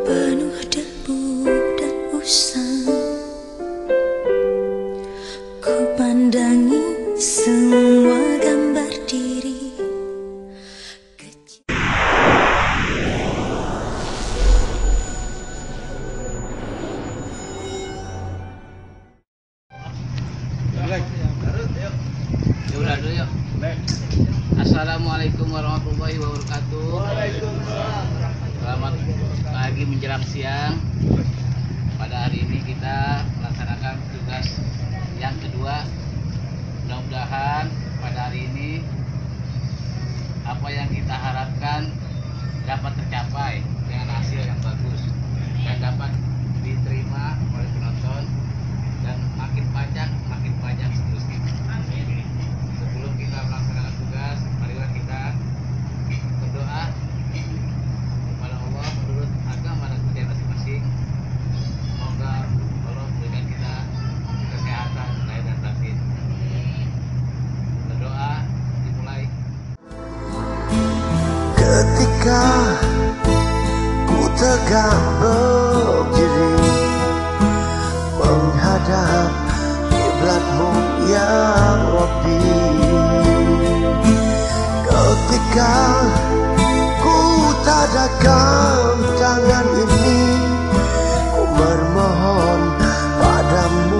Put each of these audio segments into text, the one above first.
penuh debu dan usang. Ku pandangi semua gambar diri kecil. Assalamualaikum warahmatullahi wabarakatuh. Selamat pagi menjelang siang. Pada hari ini kita melaksanakan tugas yang kedua. Mudah-mudahan pada hari ini apa yang kita harapkan dapat tercapai dengan hasil yang bagus dan dapat diterima oleh penonton, dan makin panjang seterusnya. Sebelum kita melaksanakan tugas, marilah kita berdoa kepada Allah menurut agama dan budaya masing-masing. Semoga Allah berikan kita kesehatan lahir dan batin. Berdoa dimulai. Ketika ku tegak berdiri menghadap kiblatmu ya Rabbi, ketika ku tadakkan tangan ini, ku bermohon padamu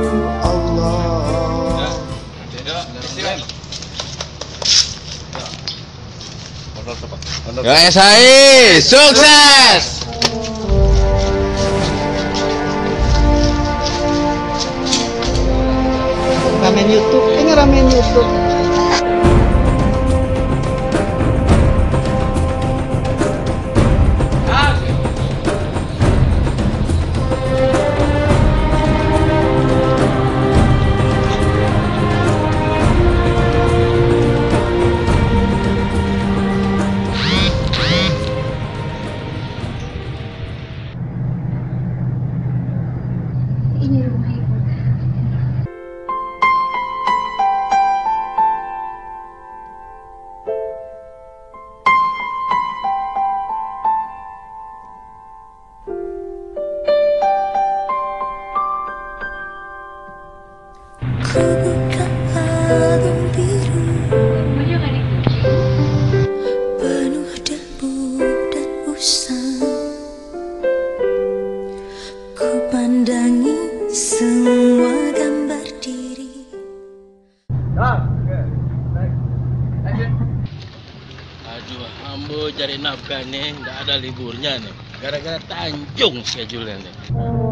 Allah. Guys, hai, sukses! Ramen YouTube, ini ramen YouTube. Ini rumah ibu. Ku buka album biru penuh debu dan usang. Ku pandangi semua gambar diri. Aduh, ambo cari nafkah nih, nggak ada liburnya nih. Gara-gara Tanjung schedule-nya nih.